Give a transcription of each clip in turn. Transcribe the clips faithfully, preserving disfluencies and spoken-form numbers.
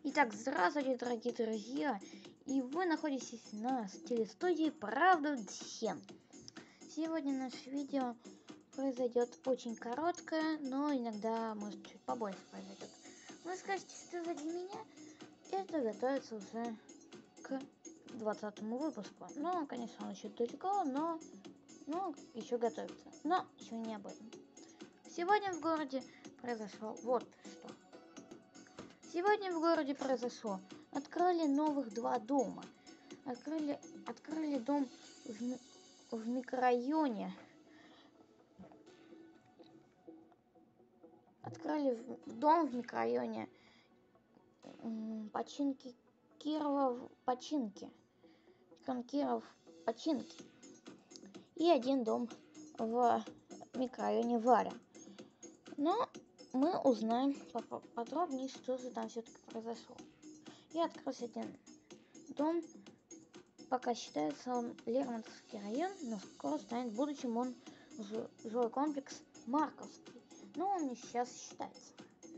Итак, здравствуйте, дорогие друзья, и вы находитесь на телестудии Правда Всем. Сегодня наше видео произойдет очень короткое, но иногда, может, чуть побольше произойдет. Вы скажете, что ради меня это готовится уже к двадцатому выпуску. Ну, конечно, он еще далеко, но, но еще готовится. Но сегодня не об этом. Сегодня в городе произошло вот что. Сегодня в городе произошло. Открыли новых два дома. Открыли, открыли дом в, в микрорайоне. Открыли в, дом в микрорайоне Починки Кирова Починки. Киров Починки. И один дом в микрорайоне Варя. Но мы узнаем подробнее, что же там все-таки произошло. И открылся один дом. Пока считается он Лермонтовский район, но скоро станет в будущем он жилой комплекс Марковский. Но он не сейчас считается.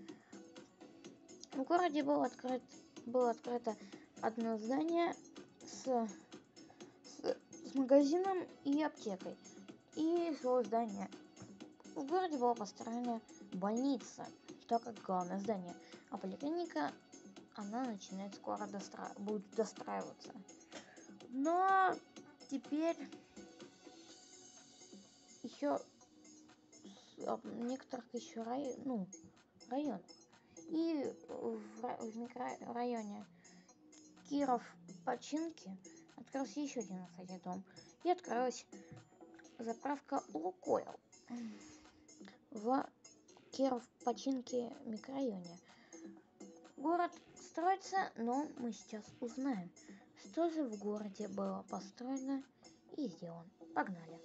В городе было, открыт, было открыто одно здание с, с, с магазином и аптекой. И жилое здание. В городе была построена больница, так как главное здание. А поликлиника, она начинает скоро достра... будет достраиваться. Но теперь еще в некоторых еще рай... ну, районах. И в, в микрорайоне Киров Починки открылся еще один, кстати, дом. И открылась заправка Лукойл в Киров Починки микрорайоне. Город строится, но мы сейчас узнаем, что же в городе было построено и сделано. Погнали!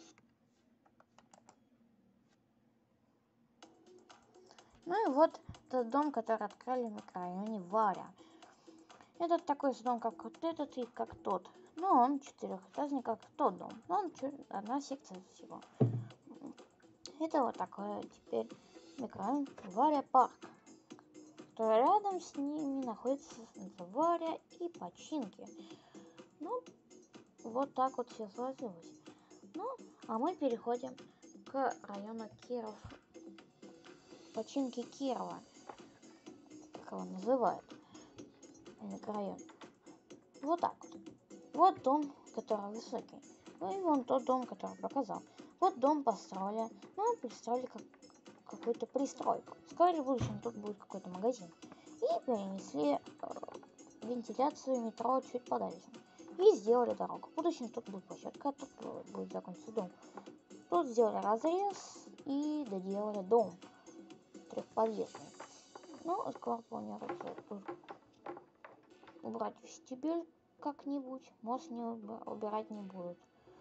Ну и вот этот дом, который открыли в микрорайоне Варя. Этот такой же дом, как вот этот и как тот. Но он четырехэтажный, как тот дом. Но он одна секция всего. Это вот такой теперь микрорайон Варя Парк. То рядом с ними находится Варя и Починки. Ну, вот так вот все сложилось. Ну, а мы переходим к району Киров. Починки Кирова. Как его называют. Микрорайон. Вот так вот. Вот дом, который высокий. Ну и вон тот дом, который показал. Вот дом построили. Ну, пристроили как какую-то пристройку. Сказали, в будущем тут будет какой-то магазин. И перенесли э, вентиляцию метро чуть подальше. И сделали дорогу. В будущем тут будет площадка, тут будет закончиться дом. Тут сделали разрез и доделали дом трехподъездный. Ну, скоро планируется тут убрать вестибюль как-нибудь. Может, не убирать не будут.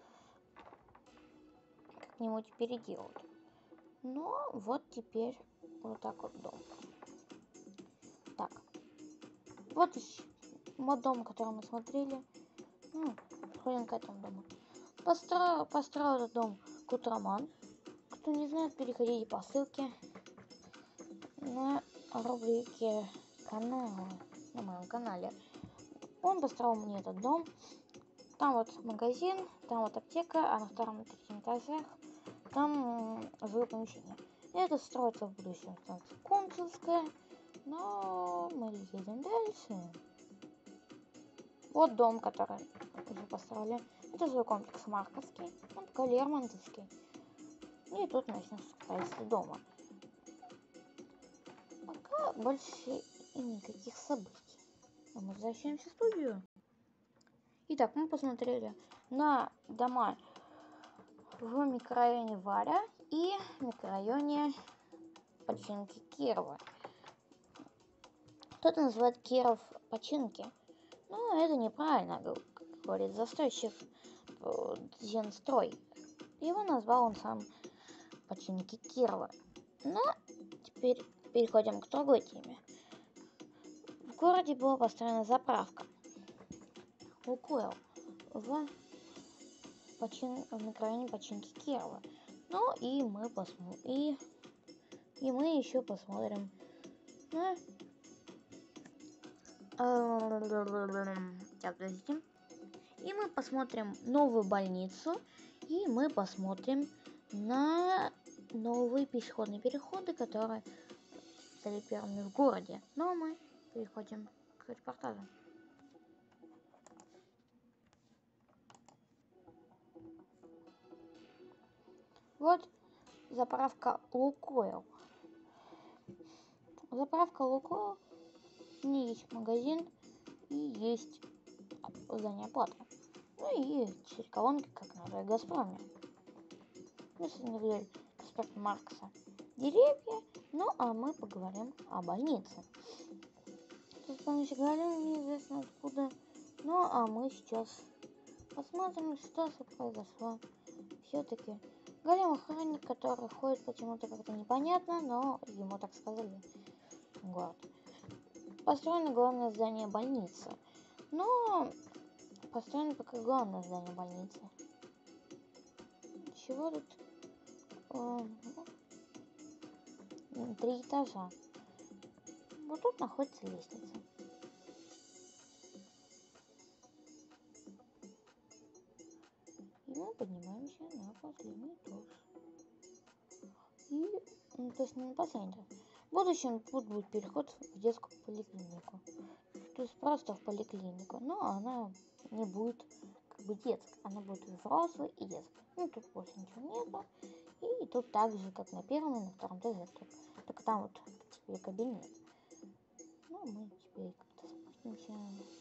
Как-нибудь переделают. Но вот теперь вот так вот дом. Так. Вот еще вот дом, который мы смотрели. Ну, ходим к этому дому. Построил, построил этот дом Кутраман. Кто не знает, переходите по ссылке на рубрике канала, на моем канале. Он построил мне этот дом. Там вот магазин, там вот аптека, а на втором и третьем этажах там жилое помещение. Это строится в будущем станция Кунцевская, но мы едем дальше. Вот дом, который уже построили. Это жилой комплекс Марковский, он такой Лермонтовский. И тут начнется строительство дома. Пока больше и никаких событий. А мы возвращаемся в студию. Итак, мы посмотрели на дома в микрорайоне Варя и микрорайоне Починки Кирова. Кто-то называет Киров Починки. Но это неправильно, как говорит застройщик Зенстрой. Его назвал он сам Починки Кирова. Но теперь переходим к другой теме. В городе была построена заправка Лукойл в, почин... в микрорайоне Починки Кирова. Ну и мы посмотрим. И... и мы еще посмотрим на Сейчас, подождите. И мы посмотрим новую больницу. И мы посмотрим на новые пешеходные переходы, которые стали первыми в городе. Но мы переходим к репортажу. Вот заправка Лукойл. Заправка Лукойл. В ней есть магазин и есть здание оплаты. Ну и четыре колонки, как на той Газпроме. Мы сегодня говорили проспект Маркса. Деревья. Ну а мы поговорим о больнице. Тут с помощью говорим неизвестно откуда. Ну а мы сейчас посмотрим, что произошло. Все-таки голем охранник, который ходит почему-то как-то непонятно, но ему так сказали. Город. Построено главное здание больницы. Но построено пока главное здание больницы. Чего тут? Э, три этажа. Вот тут находится лестница. И мы поднимаемся на последний этаж. И, ну, то есть не на последний этаж. В будущем тут будет переход в детскую поликлинику. То есть просто в поликлинику. Но она не будет как бы детской. Она будет взрослой и детской. Ну, тут больше ничего нету. И тут так же, как на первом и на втором этаже. Только там вот теперь кабинет. Ну, мы теперь как-то спустимся.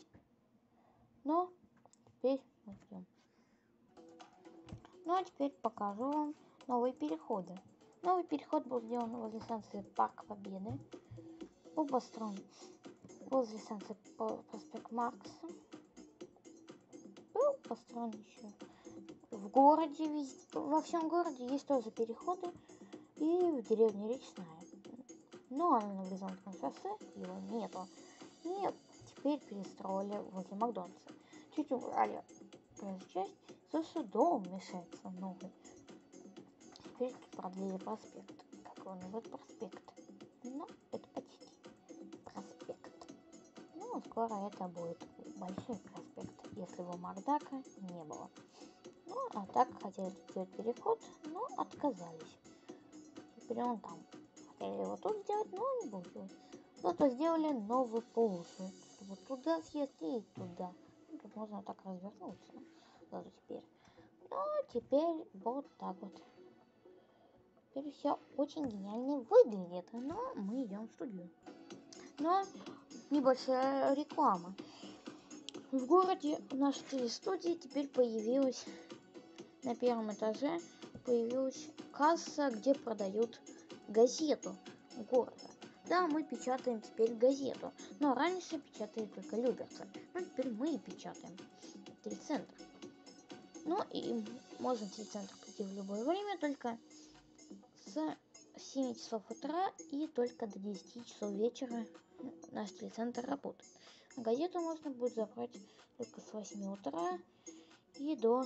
Но теперь мы идем. Ну, а теперь покажу вам новые переходы. Новый переход был сделан возле станции Парк Победы. Был построен возле станции проспект Маркса. Был построен еще в городе, везде, во всем городе есть тоже переходы. И в деревне Речная. Но она на горизонтальном шоссе, его нету. И теперь перестроили возле Макдональдса. Чуть убрали проезжую часть, за судом мешается новый. Теперь тут продлили проспект. Как его называют? Проспект. Но это почти проспект. Ну, скоро это будет большой проспект, если бы Макдака не было. Ну, а так хотели сделать переход, но отказались. Теперь он там. Хотели его тут сделать, но не получилось. Зато сделали новую полосу, чтобы туда съесть и туда. Ну, тут можно так развернуться. Зато теперь. Ну, теперь вот так вот. Теперь все очень гениально выглядит. Но мы идем в студию. Но небольшая реклама. В городе в нашей телестудии теперь появилась на первом этаже появилась касса, где продают газету города. Да, мы печатаем теперь газету, но раньше печатали только Люберцы. Ну, теперь мы и печатаем телецентр. Ну, и можно в телецентр прийти в любое время, только с семи часов утра и только до десяти часов вечера наш телецентр работает. А газету можно будет забрать только с восьми утра и до,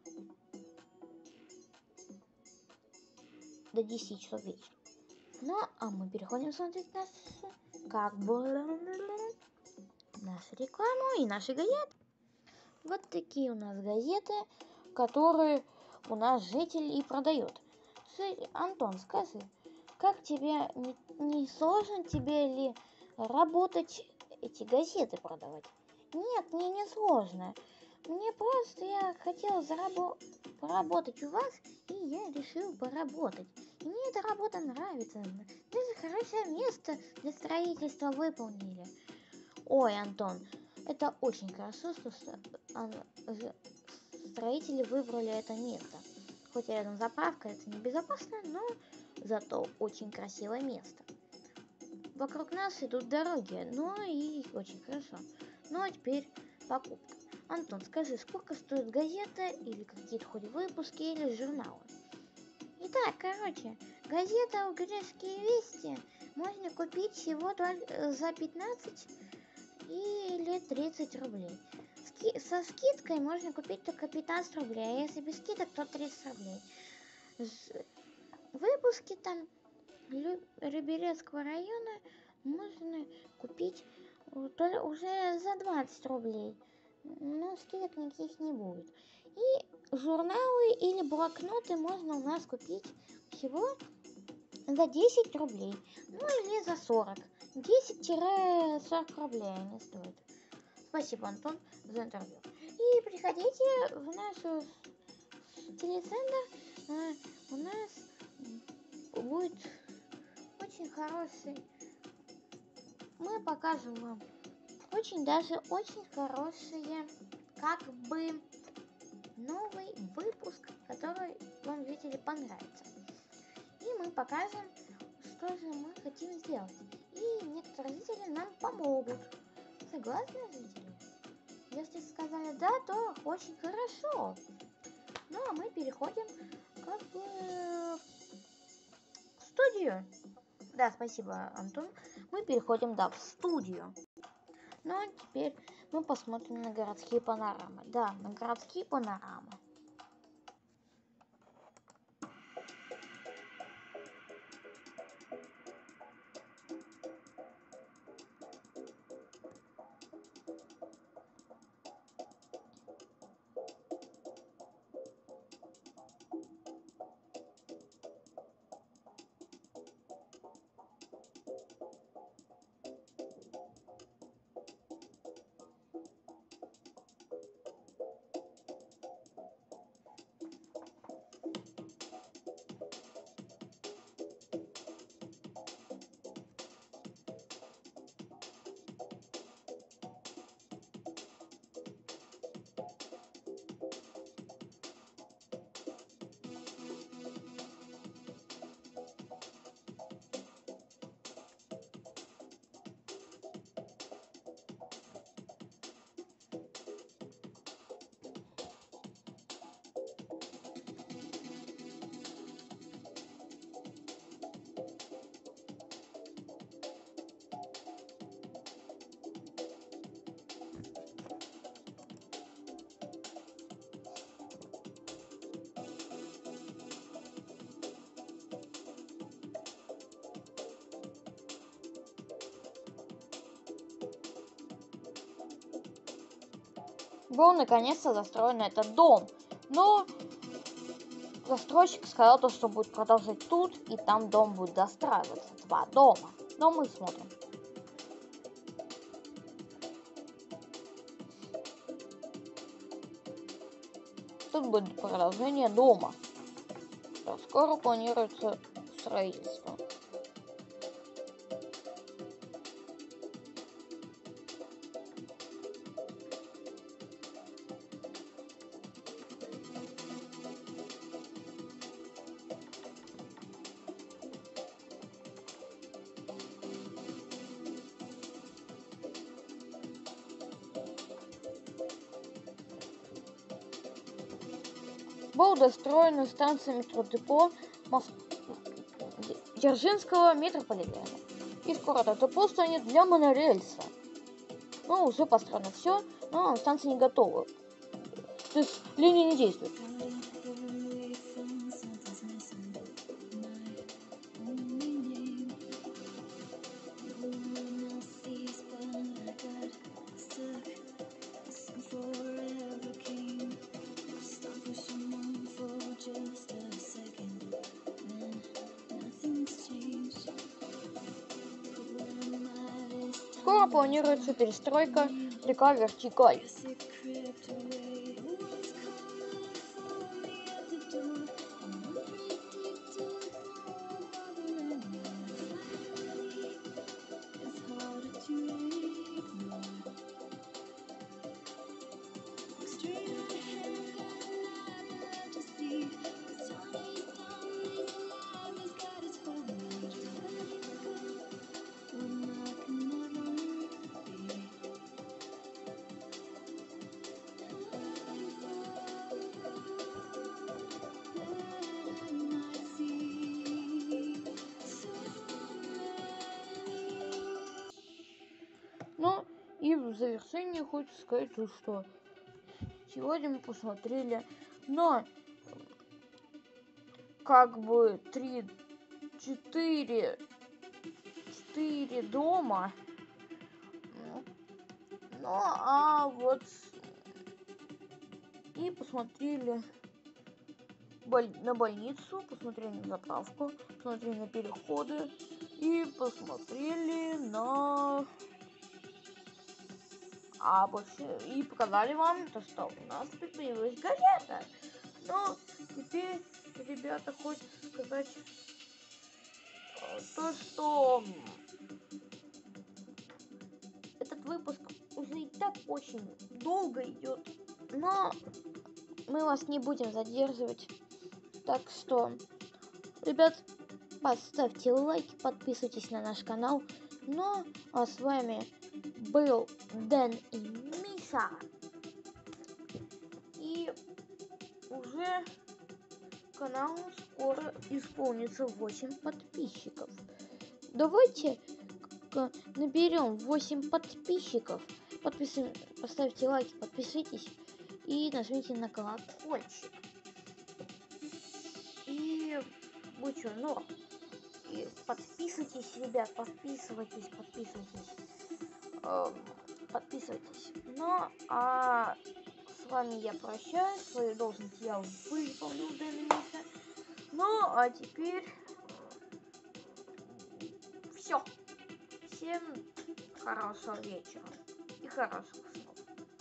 до десяти часов вечера. Ну, а мы переходим смотреть нашу, как бы, нашу рекламу и наши газеты. Вот такие у нас газеты, которые у нас житель и продает. Антон, скажи, как тебе, не, не сложно тебе ли работать, эти газеты продавать? Нет, мне не сложно. Мне просто я хотела зарабо- поработать у вас, и я решил поработать. И мне эта работа нравится. Даже хорошее место для строительства выполнили. Ой, Антон, это очень хорошо, что строители выбрали это место. Хоть рядом заправка, это небезопасно, но зато очень красивое место. Вокруг нас идут дороги, но и очень хорошо. Ну а теперь покупка. Антон, скажи, сколько стоит газета или какие-то хоть выпуски или журналы? Итак, короче, газета «Угрюмские вести» можно купить всего за пятнадцать или тридцать рублей. Ски- со скидкой можно купить только пятнадцать рублей, а если без скидок, то тридцать рублей. Выпуски там Люберецкого района можно купить то ли уже за двадцать рублей. Но скидок никаких не будет. И журналы или блокноты можно у нас купить всего за десять рублей. Ну или за сорок. десять-сорок рублей они стоят. Спасибо, Антон, за интервью. И приходите в наш телецентр. У нас будет очень хороший. Мы покажем вам очень даже очень хорошие, как бы, новый выпуск, который вам, зрители, понравится. И мы покажем, что же мы хотим сделать. И некоторые зрители нам помогут. Согласны, зрители? Если сказали да, то очень хорошо. Ну а мы переходим как бы в студию. Да, спасибо, Антон. Мы переходим, да, в студию. Ну а теперь мы посмотрим на городские панорамы. Да, на городские панорамы. Был наконец-то застроен этот дом, но застройщик сказал, то, что будет продолжать тут, и там дом будет достраиваться. Два дома. Но мы смотрим. Тут будет продолжение дома. Да, скоро планируется строительство. Был достроена станция метро-депо Мос... Дзержинского метрополитена. И скоро это депо станет для монорельса. Ну, уже построено все, но станция не готова. То есть линия не действует. Скоро планируется перестройка река Вертикаль. Ну и в завершение хочется сказать, что сегодня мы посмотрели на как бы три, четыре, четыре дома, Ну, а вот и посмотрели боль... на больницу, посмотрели на заправку, посмотрели на переходы и посмотрели на... А больше и показали вам то, что у нас тут появилась газета. Но теперь, ребята, хочется сказать то, что этот выпуск уже и так очень долго идет. Но мы вас не будем задерживать. Так что, ребят, поставьте лайк, подписывайтесь на наш канал. Ну, а с вами был Дэн и Миша. И уже каналу скоро исполнится восемь подписчиков. Давайте наберем восемь подписчиков. Подписывай, поставьте лайки, подпишитесь и нажмите на колокольчик. И вы что, ну, и подписывайтесь, ребят, подписывайтесь, подписывайтесь, эм, подписывайтесь. Ну, а с вами я прощаюсь, свою должность я выполнил, Дэн и Миша. Ну, а теперь все. Всем хорошего вечера и хороших снов.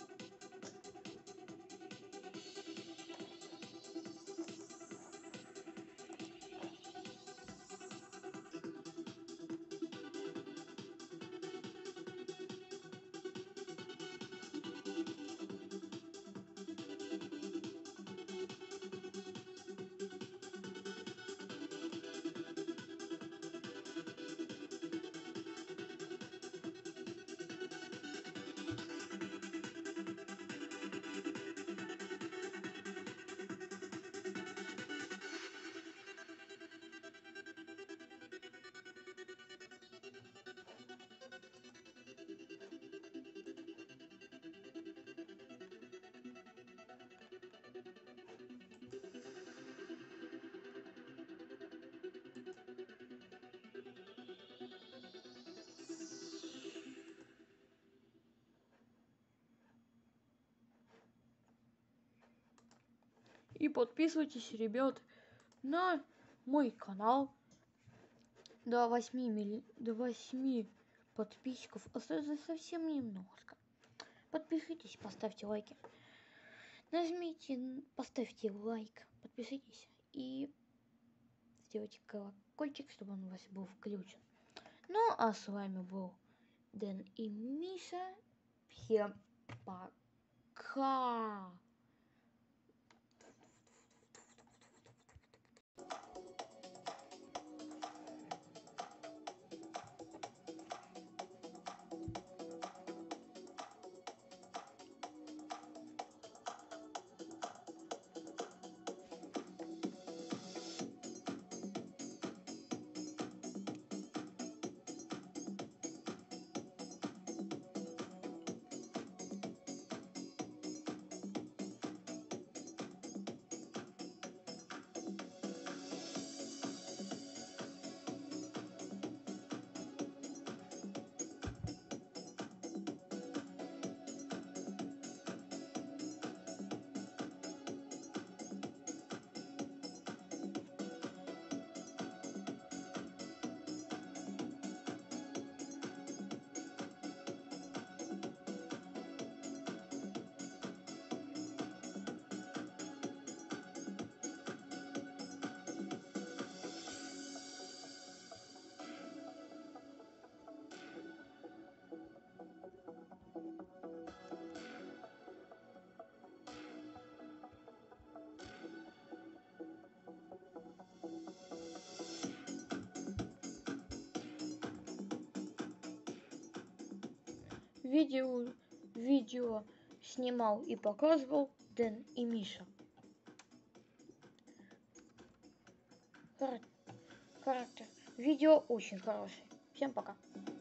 И подписывайтесь, ребят, на мой канал. До восьми, милли... до восьми подписчиков остается совсем немножко. Подпишитесь, поставьте лайки. Нажмите, поставьте лайк, подпишитесь и сделайте колокольчик, чтобы он у вас был включен. Ну, а с вами был Дэн и Миша. Всем пока! Видео, видео снимал и показывал Дэн и Миша. Характер. Видео очень хорошее. Всем пока.